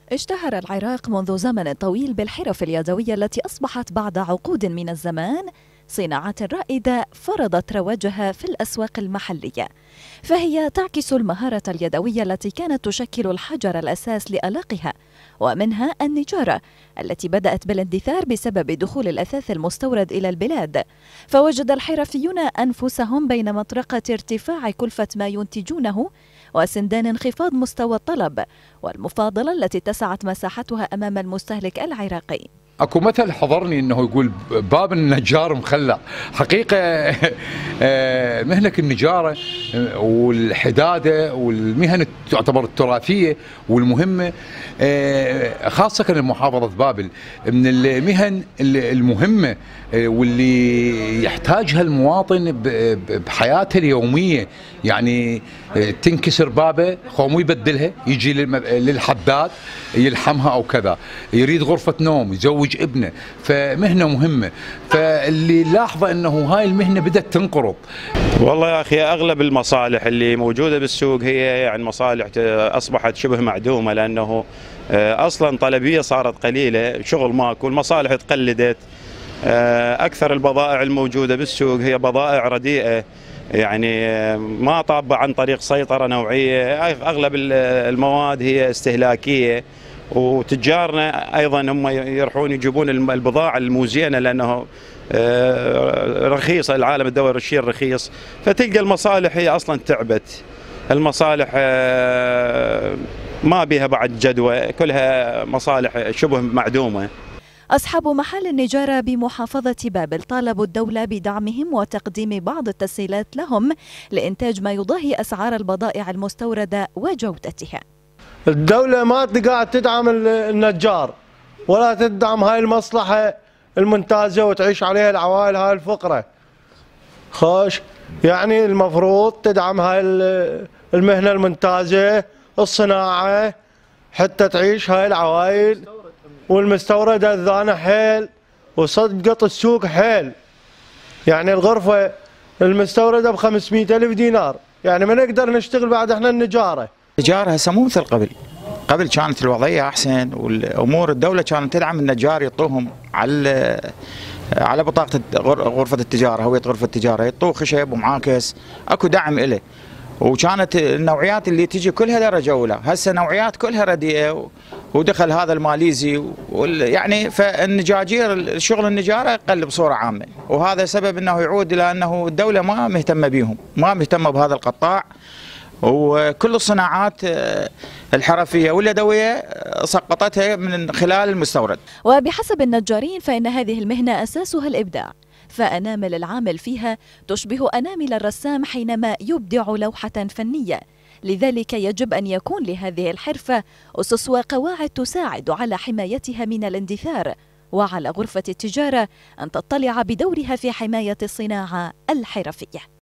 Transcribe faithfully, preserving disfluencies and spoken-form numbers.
اشتهر العراق منذ زمن طويل بالحرف اليدوية التي أصبحت بعد عقود من الزمان صناعة رائدة فرضت رواجها في الأسواق المحلية، فهي تعكس المهارة اليدوية التي كانت تشكل الحجر الأساس لآلاقها، ومنها النجارة التي بدأت بالاندثار بسبب دخول الأثاث المستورد إلى البلاد، فوجد الحرفيون أنفسهم بين مطرقة ارتفاع كلفة ما ينتجونه وسندان انخفاض مستوى الطلب والمفاضلة التي اتسعت مساحتها أمام المستهلك العراقي. اكو مثل حضرني انه يقول باب النجار مخلع، حقيقه مهنه النجاره والحداده والمهن تعتبر التراثيه والمهمه، خاصه محافظه بابل من المهن المهمه واللي يحتاجها المواطن بحياته اليوميه. يعني تنكسر بابه خومو يبدلها، يجي للحداد يلحمها او كذا، يريد غرفه نوم، يزوج ابنه، فمهنه مهمه. فاللي لاحظه انه هاي المهنه بدات تنقرض. والله يا اخي اغلب المصالح اللي موجوده بالسوق هي يعني مصالح اصبحت شبه معدومه، لانه اصلا طلبيه صارت قليله، شغل ماكو، المصالح تقلدت. اكثر البضائع الموجوده بالسوق هي بضائع رديئه، يعني ما طابة عن طريق سيطرة نوعية. أغلب المواد هي استهلاكية، وتجارنا أيضا هم يروحون يجيبون البضاعة الموزينة لأنه رخيصة، العالم الدولي الشيء رخيص، فتلقى المصالح هي أصلا تعبت. المصالح ما بها بعد جدوى، كلها مصالح شبه معدومة. أصحاب محل النجارة بمحافظة بابل طالبوا الدولة بدعمهم وتقديم بعض التسهيلات لهم لإنتاج ما يضاهي أسعار البضائع المستوردة وجودتها. الدولة ما قاعد تدعم النجار ولا تدعم هاي المصلحة المنتاجة وتعيش عليها العوائل هاي الفقرة. خوش، يعني المفروض تدعم هاي المهنة المنتاجة، الصناعة، حتى تعيش هاي العوائل. والمستوردة الذانة حيل وصدقت السوق حيل، يعني الغرفة المستوردة ب خمسمئة ألف دينار، يعني ما نقدر نشتغل بعد احنا النجارة. النجارة هسه مو مثل قبل، قبل كانت الوضعية أحسن والأمور، الدولة كانت تدعم النجار، يعطوهم على على بطاقة غرفة التجارة، هوية غرفة التجارة، يعطوه خشب ومعاكس، اكو دعم إله. وكانت النوعيات اللي تجي كلها درجة أولى، هسه نوعيات كلها رديئة، ودخل هذا الماليزي يعني، فالنجاجير الشغل النجارة قل بصورة عامة، وهذا سبب أنه يعود إلى أنه الدولة ما مهتمة بهم، ما مهتمة بهذا القطاع، وكل الصناعات الحرفية واليدوية سقطتها من خلال المستورد. وبحسب النجارين فإن هذه المهنة أساسها الإبداع، فأنامل العامل فيها تشبه أنامل الرسام حينما يبدع لوحة فنية، لذلك يجب أن يكون لهذه الحرفة أسس وقواعد تساعد على حمايتها من الاندثار، وعلى غرفة التجارة أن تطلع بدورها في حماية الصناعة الحرفية.